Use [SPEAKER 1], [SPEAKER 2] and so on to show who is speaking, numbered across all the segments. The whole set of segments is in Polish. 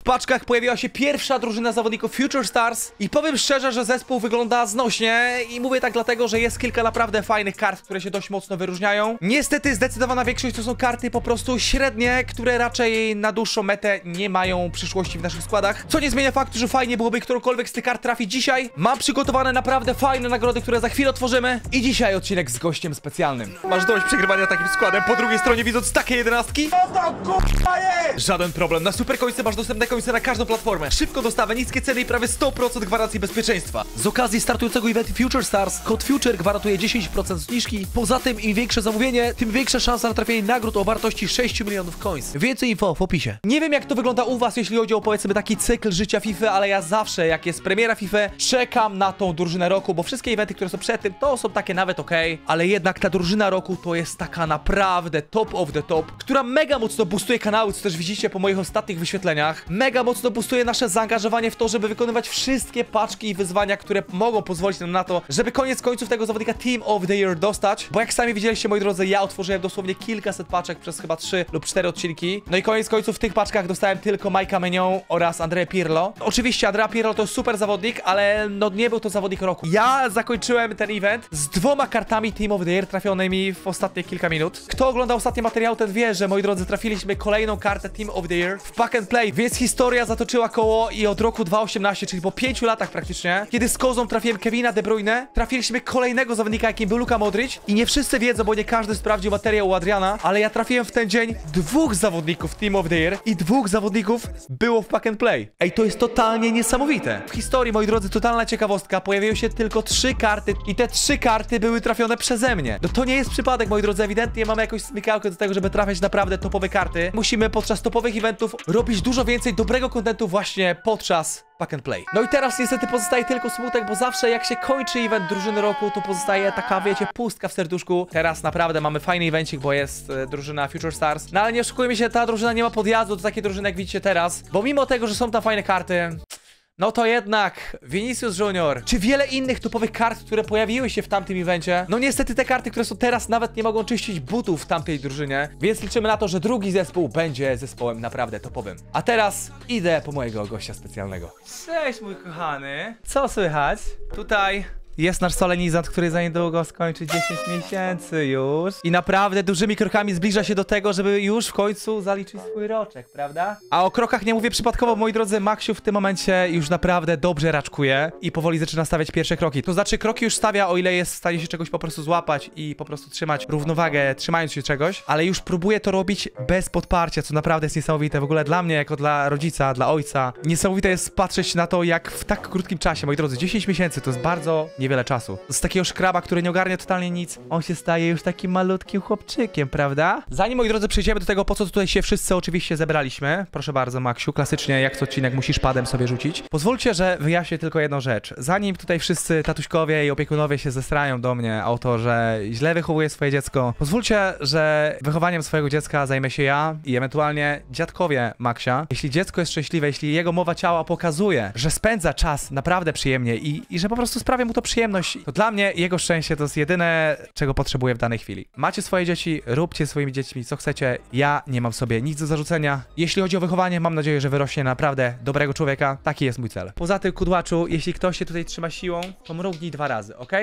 [SPEAKER 1] paczkach pojawiła się pierwsza drużyna zawodników Future Stars i powiem szczerze, że zespół wygląda znośnie i mówię tak dlatego, że jest kilka naprawdę fajnych kart, które się dość mocno wyróżniają. Niestety zdecydowana większość to są karty po prostu średnie, które raczej na dłuższą metę nie mają przyszłości w naszych składach, co nie zmienia faktu, że fajnie byłoby którąkolwiek z tych kart trafić dzisiaj. Mam przygotowane naprawdę fajne nagrody, które za chwilę otworzymy i dzisiaj odcinek z gościem specjalnym. Masz dość przegrywania takim składem, po drugiej stronie widząc takie 11? Żaden problem, na super końce masz dostępne końce na każdą platformę. Szybko dostawę, niskie ceny i prawie 100% gwarancji bezpieczeństwa. Z okazji startującego eventu Future Stars, kod FUTURE gwarantuje 10% zniżki. Poza tym im większe zamówienie, tym większa szansa na trafienie nagród o wartości 6 milionów coins. Więcej info w opisie. Nie wiem jak to wygląda u was, jeśli chodzi o powiedzmy taki cykl życia FIFA, ale ja zawsze jak jest premiera FIFA, czekam na tą drużynę roku, bo wszystkie eventy, które są przed tym, to są takie nawet okej, ale jednak ta drużyna roku to jest taka naprawdę top of the top, która mega mocno boostuje kanały, co też widzicie po moich ostatnich wyświetleniach. Mega mocno boostuje nasze zaangażowanie w to, żeby wykonywać wszystkie paczki i wyzwania, które mogą pozwolić nam na to, żeby koniec końców tego zawodnika Team of the Year dostać, bo jak sami widzieliście, moi drodzy, ja otworzyłem dosłownie kilkaset paczek przez chyba 3 lub 4 odcinki, no i koniec końców w tych paczkach dostałem tylko Majka Menion oraz Andrea Pirlo. Oczywiście Andrea Pirlo to jest super zawodnik, ale no nie był to zawodnik roku. Ja zakończyłem ten event z 2 kartami Team of the Year trafionymi w ostatnie kilka minut. Kto oglądał ostatni materiał, ten wie, że moi drodzy, trafiliśmy kolejną kartę Team of the Year w Pack and Play, więc historia zatoczyła koło i od roku 2018, czyli po 5 latach praktycznie, kiedy z kozą trafiłem Kevina De Bruyne, trafiliśmy kolejnego zawodnika, jakim był Luka Modric i nie wszyscy wiedzą, bo nie każdy sprawdził materiał u Adriana, ale ja trafiłem w ten dzień 2 zawodników Team of the Year i 2 zawodników było w Pack and Play. Ej, to jest totalnie niesamowite. W historii, moi drodzy, totalna ciekawostka, pojawiły się tylko 3 karty i te 3 karty były trafione przeze mnie. No to nie jest przypadek, moi drodzy, ewidentnie mamy jakąś smykałkę do tego, żeby trafiać naprawdę topowe karty. Musimy podczas topowych eventów robić dużo więcej dobrego kontentu właśnie podczas Pack and Play. No i teraz niestety pozostaje tylko smutek, bo zawsze jak się kończy event drużyny roku, to pozostaje taka, wiecie, pustka w serduszku. Teraz naprawdę mamy fajny evencik, bo jest drużyna Future Stars. No ale nie oszukujmy się, ta drużyna nie ma podjazdu do takiej drużyny, jak widzicie teraz, bo mimo tego, że są tam fajne karty, no to jednak Vinicius Junior, czy wiele innych topowych kart, które pojawiły się w tamtym evencie, no niestety te karty, które są teraz, nawet nie mogą czyścić butów w tamtej drużynie, więc liczymy na to, że drugi zespół będzie zespołem naprawdę topowym. A teraz idę po mojego gościa specjalnego. Cześć mój kochany, co słychać? Tutaj jest nasz solenizant, który za niedługo skończy 10 miesięcy już i naprawdę dużymi krokami zbliża się do tego, żeby już w końcu zaliczyć swój roczek, prawda? A o krokach nie mówię przypadkowo, moi drodzy, Maksiu w tym momencie już naprawdę dobrze raczkuje i powoli zaczyna stawiać pierwsze kroki. To znaczy kroki już stawia, o ile jest w stanie się czegoś po prostu złapać i po prostu trzymać równowagę, trzymając się czegoś, ale już próbuje to robić bez podparcia, co naprawdę jest niesamowite. W ogóle dla mnie, jako dla rodzica, dla ojca, niesamowite jest patrzeć na to, jak w tak krótkim czasie, moi drodzy, 10 miesięcy to jest bardzo niewiele czasu. Z takiego szkraba, który nie ogarnia totalnie nic, on się staje już takim malutkim chłopczykiem, prawda? Zanim, moi drodzy, przejdziemy do tego, po co tutaj się wszyscy oczywiście zebraliśmy. Proszę bardzo, Maksiu, klasycznie jak co odcinek musisz padem sobie rzucić. Pozwólcie, że wyjaśnię tylko jedną rzecz. Zanim tutaj wszyscy tatuśkowie i opiekunowie się zestrają do mnie o to, że źle wychowuję swoje dziecko, pozwólcie, że wychowaniem swojego dziecka zajmę się ja i ewentualnie dziadkowie Maksia. Jeśli dziecko jest szczęśliwe, jeśli jego mowa ciała pokazuje, że spędza czas naprawdę przyjemnie i że po prostu sprawia mu to przyjemność, to dla mnie jego szczęście to jest jedyne, czego potrzebuję w danej chwili. Macie swoje dzieci, róbcie swoimi dziećmi co chcecie, ja nie mam sobie nic do zarzucenia. Jeśli chodzi o wychowanie, mam nadzieję, że wyrośnie naprawdę dobrego człowieka. Taki jest mój cel. Poza tym, kudłaczu, jeśli ktoś się tutaj trzyma siłą, to mrugnij 2 razy, ok?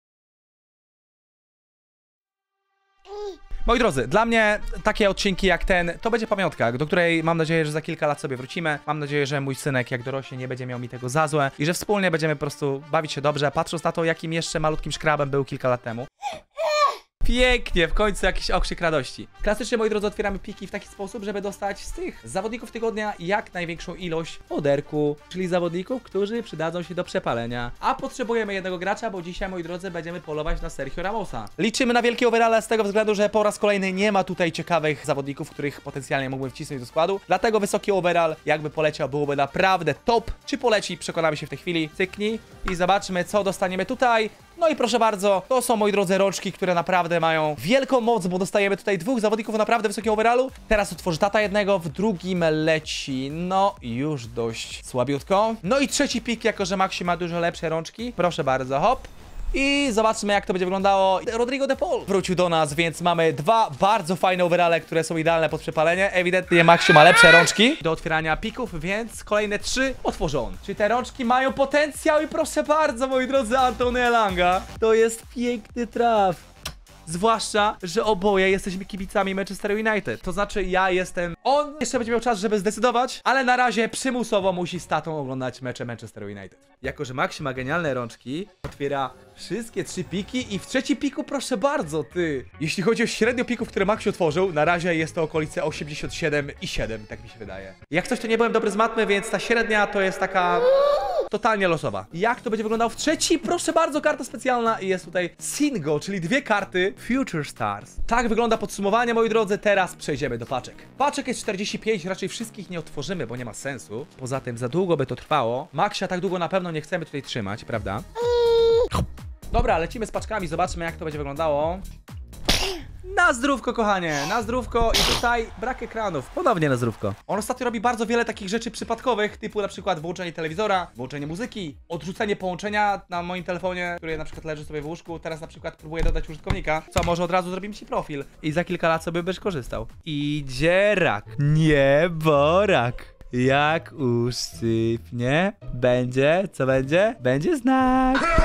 [SPEAKER 1] Moi drodzy, dla mnie takie odcinki jak ten, to będzie pamiątka, do której mam nadzieję, że za kilka lat sobie wrócimy. Mam nadzieję, że mój synek, jak dorośnie, nie będzie miał mi tego za złe i że wspólnie będziemy po prostu bawić się dobrze, patrząc na to, jakim jeszcze malutkim szkrabem był kilka lat temu. Pięknie, w końcu jakiś okrzyk radości. Klasycznie, moi drodzy, otwieramy piki w taki sposób, żeby dostać z tych zawodników tygodnia jak największą ilość oderku, czyli zawodników, którzy przydadzą się do przepalenia. A potrzebujemy jednego gracza, bo dzisiaj, moi drodzy, będziemy polować na Sergio Ramosa. Liczymy na wielkie overale z tego względu, że po raz kolejny nie ma tutaj ciekawych zawodników, których potencjalnie mógłbym wcisnąć do składu. Dlatego wysoki overall, jakby poleciał, byłoby naprawdę top. Czy poleci? Przekonamy się w tej chwili. Cyknij i zobaczmy, co dostaniemy tutaj. No i proszę bardzo, to są, moi drodzy, rączki, które naprawdę mają wielką moc, bo dostajemy tutaj 2 zawodników naprawdę wysokiego overallu. Teraz otworzy tata jednego, w drugim leci, no już dość słabiutko. No i trzeci pik, jako że Maxi ma dużo lepsze rączki. Proszę bardzo, hop. I zobaczmy, jak to będzie wyglądało. Rodrigo de Paul wrócił do nas, więc mamy dwa bardzo fajne overale, które są idealne pod przepalenie. Ewidentnie Maxiu ma lepsze rączki do otwierania pików, więc kolejne 3 otworzy on. Czyli te rączki mają potencjał i proszę bardzo, moi drodzy, Antony Elanga. To jest piękny traf. Zwłaszcza, że oboje jesteśmy kibicami Manchester United. To znaczy ja jestem... On jeszcze będzie miał czas, żeby zdecydować, ale na razie przymusowo musi z tatą oglądać mecze Manchester United. Jako że Maxi ma genialne rączki, otwiera wszystkie 3 piki i w trzeci piku proszę bardzo, ty. Jeśli chodzi o średnio pików, które Maxi otworzył, na razie jest to okolice 87,7, tak mi się wydaje. Jak coś, to nie byłem dobry z matmy, więc ta średnia to jest taka... totalnie losowa. Jak to będzie wyglądało w trzeci? Proszę bardzo, karta specjalna i jest tutaj Singo, czyli 2 karty Future Stars. Tak wygląda podsumowanie, moi drodzy. Teraz przejdziemy do paczek. Paczek jest 45, raczej wszystkich nie otworzymy, bo nie ma sensu. Poza tym za długo by to trwało. Maxia tak długo na pewno nie chcemy tutaj trzymać, prawda? Dobra, lecimy z paczkami, zobaczmy, jak to będzie wyglądało. Na zdrówko, kochanie, na zdrówko i tutaj brak ekranów, ponownie na zdrówko. On ostatnio robi bardzo wiele takich rzeczy przypadkowych, typu na przykład wyłączenie telewizora, wyłączenie muzyki, odrzucenie połączenia na moim telefonie, który na przykład leży sobie w łóżku. Teraz na przykład próbuję dodać użytkownika, co może od razu zrobimy ci profil i za kilka lat sobie będziesz korzystał. Idzie rak, nie borak. Jak uszczypnie, będzie, co będzie? Będzie znak.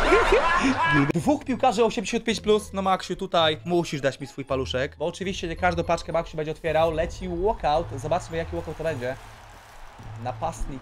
[SPEAKER 1] 2 piłkarzy 85+, no Maxiu, tutaj musisz dać mi swój paluszek, bo oczywiście nie każdą paczkę Maxiu będzie otwierał. Leci walkout, zobaczmy jaki walkout to będzie. Napastnik,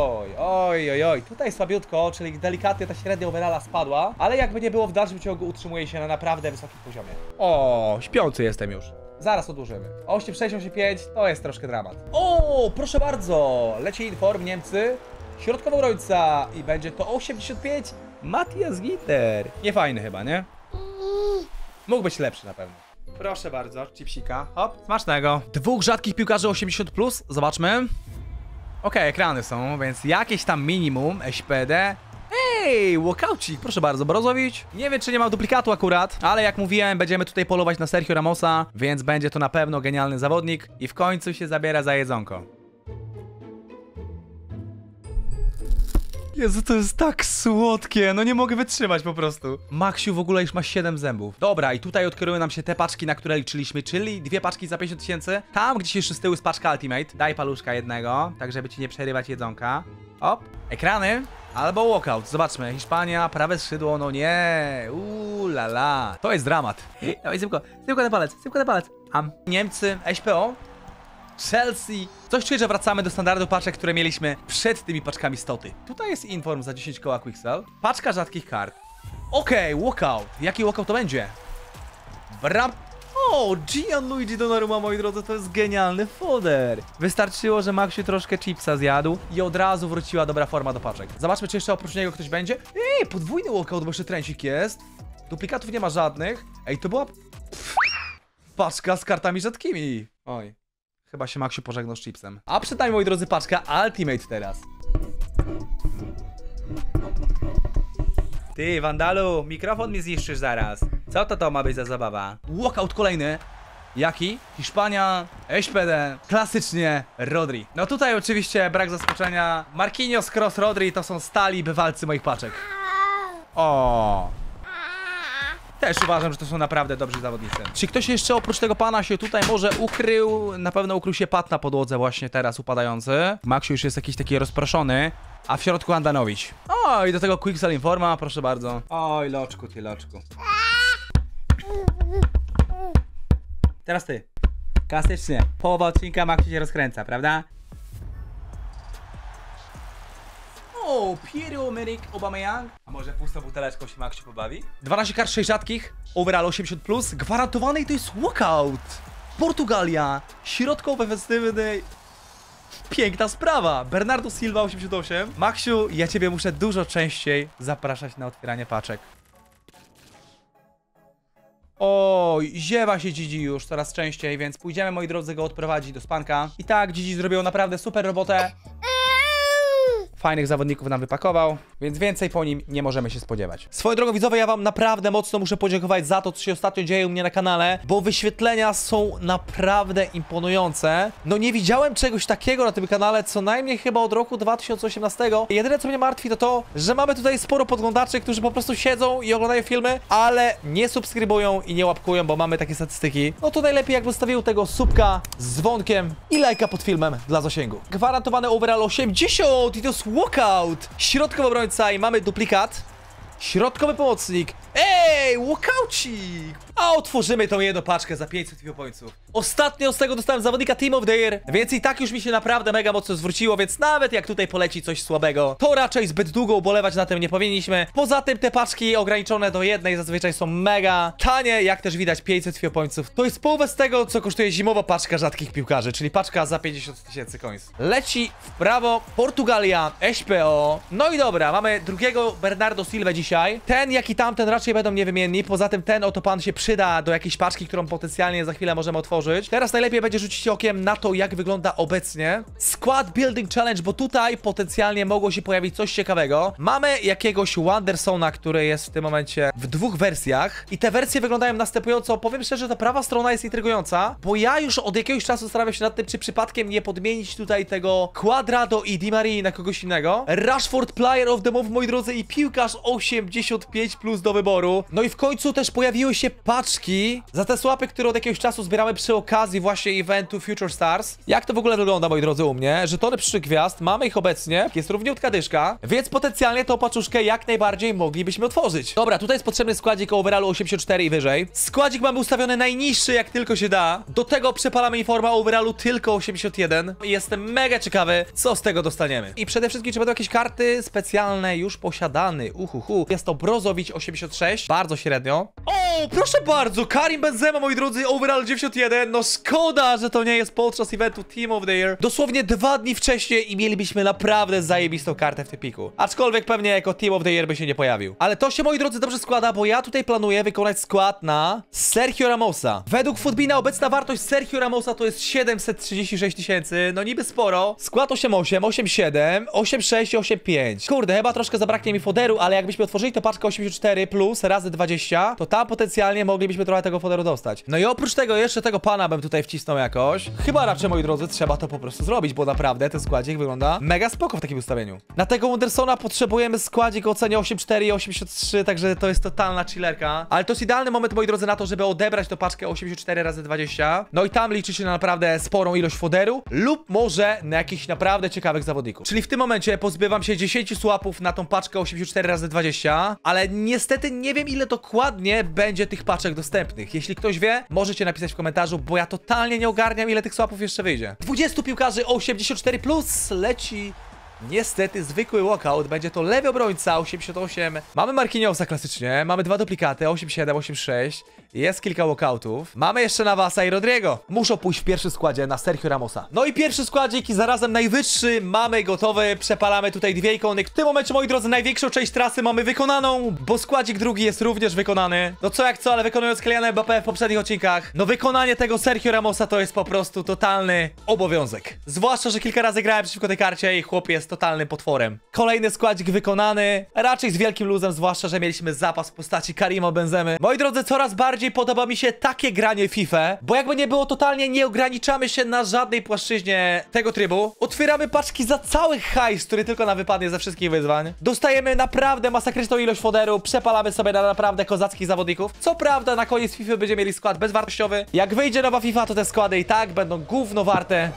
[SPEAKER 1] oj, tutaj słabiutko, czyli delikatnie ta średnia overalla spadła, ale jakby nie było, w dalszym ciągu utrzymuje się na naprawdę wysokim poziomie. O, śpiący jestem już. Zaraz odłożymy. 8,685 to jest troszkę dramat. O, proszę bardzo, leci inform, Niemcy, środkowa obrońca i będzie to 85, Matthias Ginter. Nie fajny chyba, nie? Mógł być lepszy na pewno. Proszę bardzo, chipsika, hop, smacznego. 2 rzadkich piłkarzy 80+, zobaczmy. Okej, ekrany są, więc jakieś tam minimum, SPD. Ej, walkoucik, proszę bardzo, Brozowicz. Nie wiem, czy nie ma duplikatu akurat, ale jak mówiłem, będziemy tutaj polować na Sergio Ramosa, więc będzie to na pewno genialny zawodnik i w końcu się zabiera za jedzonko. Jezu, to jest tak słodkie, no nie mogę wytrzymać po prostu. Maxiu w ogóle już ma 7 zębów. Dobra, i tutaj odkryły nam się te paczki, na które liczyliśmy, czyli 2 paczki za 50 000. Tam gdzieś jeszcze z tyłu jest paczka Ultimate. Daj paluszka jednego, tak żeby ci nie przerywać jedzonka. Op, ekrany albo walkout. Zobaczmy, Hiszpania, prawe skrzydło, no nie. La la. To jest dramat. Dawaj, szybko na palec. Niemcy, SPO. Chelsea. Coś czuję, że wracamy do standardu paczek, które mieliśmy przed tymi paczkami stoty. Tutaj jest inform za 10 koła Quicksell. Paczka rzadkich kart. Okej, walkout. Jaki walkout to będzie? O, Gianluigi Donnarumma, moi drodzy, to jest genialny foder. Wystarczyło, że Maxiu troszkę chipsa zjadł i od razu wróciła dobra forma do paczek. Zobaczmy, czy jeszcze oprócz niego ktoś będzie. Ej, podwójny walkout, bo jeszcze trencik jest. Duplikatów nie ma żadnych. Ej, to była... paczka z kartami rzadkimi. Oj. Chyba się Maxiu pożegnał z chipsem. A przed nami, moi drodzy, paczka Ultimate teraz. Ty, Wandalu, mikrofon mi zniszczysz zaraz. Co to ma być za zabawa? Walkout kolejny. Jaki? Hiszpania, SPD, klasycznie Rodri. No tutaj oczywiście brak zaskoczenia. Marquinhos, Kroos, Rodri to są stali bywalcy moich paczek. O. Też uważam, że to są naprawdę dobrzy zawodnicy. Czy ktoś jeszcze oprócz tego pana się tutaj może ukrył? Na pewno ukrył się Pat na podłodze właśnie teraz upadający. Maxiu już jest jakiś taki rozproszony. A w środku Andanowicz. O, i do tego Quicksell Informa, proszę bardzo. Oj, loczku, ty loczku. Teraz ty. Klasycznie. Połowa odcinka Maxiu się rozkręca, prawda? O, Pierre-Emerick Aubameyang. A może pustą buteleczką się Maxiu pobawi? 12 kart, 6 rzadkich. Overall 80+. Gwarantowany i to jest walkout. Portugalia. Środkowy, ofensywny. Piękna sprawa. Bernardo Silva 88. Maxiu, ja ciebie muszę dużo częściej zapraszać na otwieranie paczek. Oj, ziewa się Gigi już coraz częściej, więc pójdziemy, moi drodzy, go odprowadzić do spanka. I tak, Gigi zrobił naprawdę super robotę. fajnych zawodników nam wypakował, więc więcej po nim nie możemy się spodziewać. Swoją drogą, widzowie, ja wam naprawdę mocno muszę podziękować za to, co się ostatnio dzieje u mnie na kanale, bo wyświetlenia są naprawdę imponujące. No nie widziałem czegoś takiego na tym kanale, co najmniej chyba od roku 2018. Jedyne, co mnie martwi, to to, że mamy tutaj sporo podglądaczy, którzy po prostu siedzą i oglądają filmy, ale nie subskrybują i nie łapkują, bo mamy takie statystyki. No to najlepiej jakby stawił tego subka z dzwonkiem i lajka pod filmem dla zasięgu. Gwarantowany overall 80 i to jest walkout. Środkowy obrońca i mamy duplikat. Środkowy pomocnik. Ej, walkaucik! A otworzymy tą jedną paczkę za 500 viewpointsów. Ostatnio z tego dostałem zawodnika Team of the Year, więc i tak już mi się naprawdę mega mocno zwróciło, więc nawet jak tutaj poleci coś słabego, to raczej zbyt długo ubolewać na tym nie powinniśmy. Poza tym te paczki ograniczone do jednej zazwyczaj są mega tanie, jak też widać 500 viewpointsów. To jest połowę z tego, co kosztuje zimowa paczka rzadkich piłkarzy, czyli paczka za 50 000 coins. Leci w prawo Portugalia, SPO. No i dobra, mamy drugiego Bernardo Silva dzisiaj. Ten jak i tamten raczej będą niewymienni, poza tym ten oto pan się przyda do jakiejś paczki, którą potencjalnie za chwilę możemy otworzyć. Teraz najlepiej będzie rzucić okiem na to, jak wygląda obecnie Squad Building Challenge, bo tutaj potencjalnie mogło się pojawić coś ciekawego. Mamy jakiegoś Wandersona, który jest w tym momencie w dwóch wersjach i te wersje wyglądają następująco. Powiem szczerze, ta prawa strona jest intrygująca, bo ja już od jakiegoś czasu zastanawiam się nad tym, czy przypadkiem nie podmienić tutaj tego Quadrado i Di Marii na kogoś innego. Rashford Player of the Month, moi drodzy, i piłkarz 85+ do wyboru. No i w końcu też pojawiły się paczki za te słapy, które od jakiegoś czasu zbieramy przy okazji właśnie eventu Future Stars. Jak to w ogóle wygląda, moi drodzy, u mnie? Żetony przyszłych gwiazd, mamy ich obecnie, jest równiutka dyszka, więc potencjalnie tą paczuszkę jak najbardziej moglibyśmy otworzyć. Dobra, tutaj jest potrzebny składzik o overallu 84 i wyżej. Składzik mamy ustawiony najniższy, jak tylko się da. Do tego przepalamy informa o overallu tylko 81. Jestem mega ciekawy, co z tego dostaniemy. I przede wszystkim, czy będą jakieś karty specjalne już posiadane. Jest to Brozovic 86, bardzo średnio. O, proszę bardzo, Karim Benzema, moi drodzy, overall 91. No szkoda, że to nie jest podczas eventu Team of the Year. Dosłownie 2 dni wcześniej i mielibyśmy naprawdę zajebistą kartę w tym piku. Aczkolwiek pewnie jako Team of the Year by się nie pojawił. Ale to się, moi drodzy, dobrze składa, bo ja tutaj planuję wykonać skład na Sergio Ramosa. Według Footbina obecna wartość Sergio Ramosa to jest 736 000. No niby sporo. Skład 88, 87, 86 i 85. Kurde, chyba troszkę zabraknie mi foderu, ale jakbyśmy otworzyli to paczkę 84 plus razy 20, to tam potencjalnie moglibyśmy trochę tego foderu dostać. No i oprócz tego jeszcze tego pana bym tutaj wcisnął jakoś. Chyba raczej, moi drodzy, trzeba to po prostu zrobić, bo naprawdę ten składzik wygląda mega spoko w takim ustawieniu. Na tego Wandersona potrzebujemy składzik o cenie 84 i 83, także to jest totalna chillerka. Ale to jest idealny moment, moi drodzy, na to, żeby odebrać tą paczkę 84 razy 20. No i tam liczy się na naprawdę sporą ilość foderu lub może na jakichś naprawdę ciekawych zawodników. Czyli w tym momencie pozbywam się 10 słapów na tą paczkę 84 razy 20, ale niestety nie wiem, ile dokładnie będzie tych paczek dostępnych. Jeśli ktoś wie, możecie napisać w komentarzu, bo ja totalnie nie ogarniam, ile tych słapów jeszcze wyjdzie. 20 piłkarzy 84 plus leci. Niestety zwykły walkout, będzie to lewy obrońca 88. Mamy Marquinhosa klasycznie, mamy 2 duplikaty 87, 86. Jest kilka walkoutów. Mamy jeszcze Navasa i Rodrigo. Muszą pójść w pierwszym składzie na Sergio Ramosa. No i pierwszy składzik i zarazem najwyższy mamy gotowy. Przepalamy tutaj 2 ikony. W tym momencie, moi drodzy, największą część trasy mamy wykonaną, bo składzik drugi jest również wykonany. No co jak co, ale wykonując Kyliana Mbappé w poprzednich odcinkach, no wykonanie tego Sergio Ramosa to jest po prostu totalny obowiązek. Zwłaszcza, że kilka razy grałem przeciwko tej karcie i chłop jest totalnym potworem. Kolejny składzik wykonany, raczej z wielkim luzem, zwłaszcza, że mieliśmy zapas w postaci Karima Benzemy. Moi drodzy, coraz bardziej podoba mi się takie granie w FIFA, bo jakby nie było, totalnie nie ograniczamy się na żadnej płaszczyźnie tego trybu. Otwieramy paczki za cały hajs, który tylko nam wypadnie ze wszystkich wyzwań. Dostajemy naprawdę masakryczną ilość foderu, przepalamy sobie na naprawdę kozackich zawodników. Co prawda na koniec FIFA będziemy mieli skład bezwartościowy. Jak wyjdzie nowa FIFA, to te składy i tak będą gówno warte.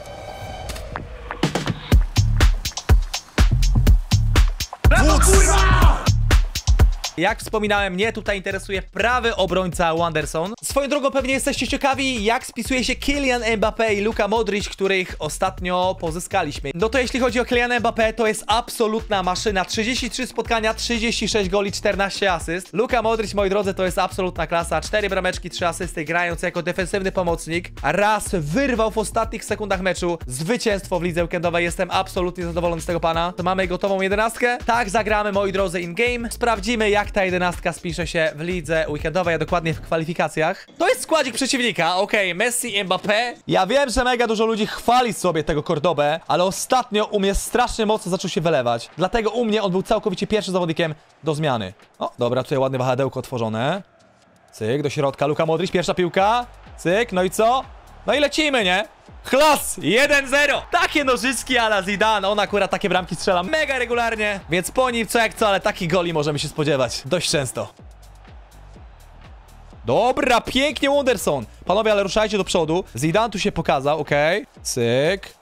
[SPEAKER 1] Brawo, kurwa! Jak wspominałem, mnie tutaj interesuje prawy obrońca Wanderson. Swoją drogą pewnie jesteście ciekawi, jak spisuje się Kylian Mbappé i Luka Modric, których ostatnio pozyskaliśmy. No to jeśli chodzi o Kyliana Mbappé, to jest absolutna maszyna. 33 spotkania, 36 goli, 14 asyst. Luka Modric, moi drodzy, to jest absolutna klasa. 4 brameczki, 3 asysty, grając jako defensywny pomocnik. Raz wyrwał w ostatnich sekundach meczu zwycięstwo w lidze weekendowej. Jestem absolutnie zadowolony z tego pana. To mamy gotową 11. Tak, zagramy, moi drodzy, in-game. Sprawdzimy, jak jak ta 11 spisze się w lidze weekendowej, a dokładnie w kwalifikacjach. To jest składzik przeciwnika, okej, Messi, Mbappé. Ja wiem, że mega dużo ludzi chwali sobie tego Cordobę, ale ostatnio u mnie strasznie mocno zaczął się wylewać. Dlatego u mnie on był całkowicie pierwszym zawodnikiem do zmiany. O, dobra, tutaj ładne wahadełko otworzone. Cyk, do środka, Luka Modric, pierwsza piłka. Cyk, no i co? No i lecimy, nie? Chlas! 1-0! Takie nożyczki a la Zidane. On akurat takie bramki strzela mega regularnie. Więc po nim co jak co, ale takich goli możemy się spodziewać dość często. Dobra, pięknie Wonderson. Panowie, ale ruszajcie do przodu. Zidane tu się pokazał, okej. Cyk.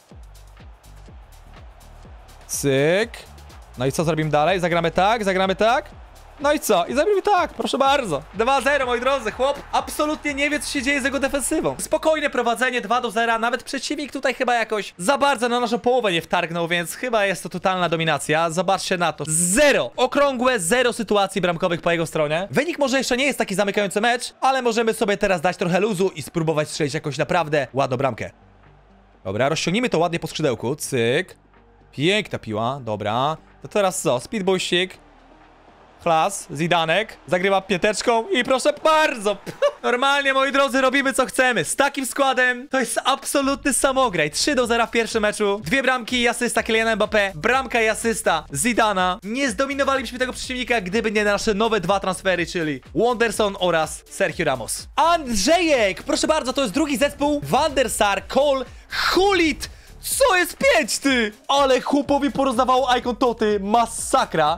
[SPEAKER 1] Cyk. No i co zrobimy dalej? Zagramy tak, zagramy tak. No i co? I zrobimy tak, proszę bardzo. 2-0, moi drodzy, chłop absolutnie nie wie, co się dzieje z jego defensywą. Spokojne prowadzenie, 2-0, nawet przeciwnik tutaj chyba jakoś za bardzo na naszą połowę nie wtargnął, więc chyba jest to totalna dominacja. Zobaczcie na to. 0! Okrągłe 0 sytuacji bramkowych po jego stronie. Wynik może jeszcze nie jest taki zamykający mecz, ale możemy sobie teraz dać trochę luzu i spróbować strzelić jakąś naprawdę ładną bramkę. Dobra, rozciągnijmy to ładnie po skrzydełku, cyk. Piękna piła, dobra. To teraz co? Speedboysik. Klas, Zidanek, zagrywa pięteczką i proszę bardzo. Normalnie, moi drodzy, robimy co chcemy. Z takim składem to jest absolutny samograj. 3-0 w pierwszym meczu. 2 bramki i asysta Kyliana Mbappé. Bramka i asysta Zidana. Nie zdominowalibyśmy tego przeciwnika, gdyby nie nasze nowe 2 transfery, czyli Wonderson oraz Sergio Ramos. Andrzejek, proszę bardzo, to jest drugi zespół. Van der Sar, Cole, Hulit. Co jest 5, ty? Ale chłopowi porozdawało Icon Toty. Masakra.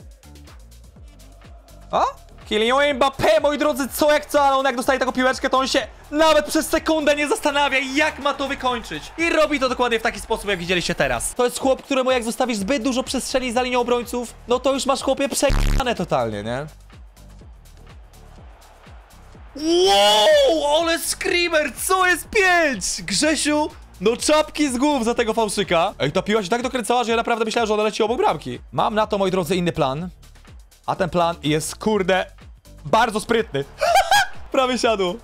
[SPEAKER 1] O? Kylian Mbappé, moi drodzy, co jak co, ale on jak dostaje taką piłeczkę, to on się nawet przez sekundę nie zastanawia, jak ma to wykończyć. I robi to dokładnie w taki sposób, jak widzieliście teraz. To jest chłop, któremu jak zostawisz zbyt dużo przestrzeni za linią obrońców, no to już masz, chłopie, przegrane totalnie, nie? Wow, ale screamer, co jest 5? Grzesiu, no czapki z głów za tego fałszyka. Ej, ta piła się tak dokręcała, że ja naprawdę myślałem, że ona leci obok bramki. Mam na to, moi drodzy, inny plan. A ten plan jest, kurde, bardzo sprytny. Prawie siadło.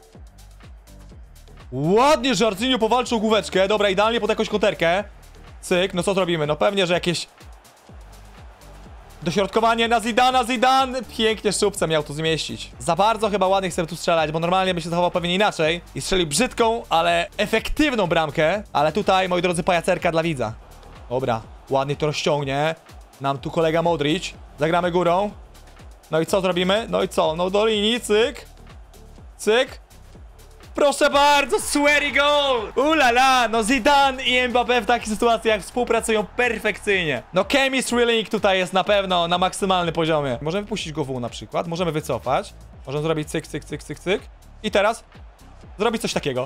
[SPEAKER 1] Ładnie, że Arcinio powalczył główeczkę. Dobra, idealnie pod jakąś konterkę. Cyk, no co zrobimy? No pewnie, że jakieś dośrodkowanie na Zidana. Zidane pięknie szubce miał tu zmieścić. Za bardzo chyba ładnie chcę tu strzelać, bo normalnie by się zachował pewnie inaczej. I strzelił brzydką, ale efektywną bramkę. Ale tutaj, moi drodzy, pajacerka dla widza. Dobra, ładnie to rozciągnie. Nam tu kolega Modric. Zagramy górą. No i co zrobimy? No i co? No do linii, cyk. Cyk. Proszę bardzo, sweary goal! Ulala, no Zidane i Mbappé w takich sytuacjach współpracują perfekcyjnie. No chemistry link tutaj jest na pewno na maksymalnym poziomie. Możemy puścić go w na przykład, możemy wycofać. Możemy zrobić cyk, cyk, cyk, cyk, cyk. I teraz zrobić coś takiego.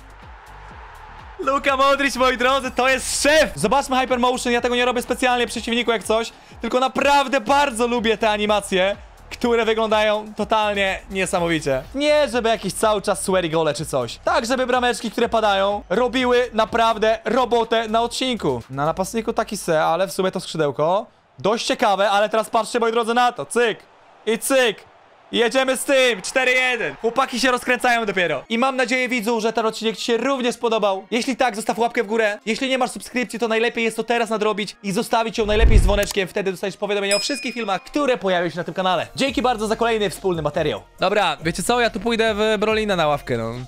[SPEAKER 1] Luka Modric, moi drodzy, to jest szef! Zobaczmy Hypermotion, ja tego nie robię specjalnie przeciwniku jak coś, tylko naprawdę bardzo lubię te animacje, które wyglądają totalnie niesamowicie. Nie, żeby jakiś cały czas sweary gole czy coś. Tak, żeby brameczki, które padają, robiły naprawdę robotę na odcinku. Na napastniku taki se, ale w sumie to skrzydełko. Dość ciekawe, ale teraz patrzcie, moi drodzy, na to. Cyk i cyk. Jedziemy z tym, 4-1. Chłopaki się rozkręcają dopiero. I mam nadzieję, widzu, że ten odcinek ci się również spodobał. Jeśli tak, zostaw łapkę w górę. Jeśli nie masz subskrypcji, to najlepiej jest to teraz nadrobić i zostawić ją najlepiej z dzwoneczkiem. Wtedy dostaniesz powiadomienia o wszystkich filmach, które pojawią się na tym kanale. Dzięki bardzo za kolejny wspólny materiał. Dobra, wiecie co? Ja tu pójdę w Brolina na ławkę, no.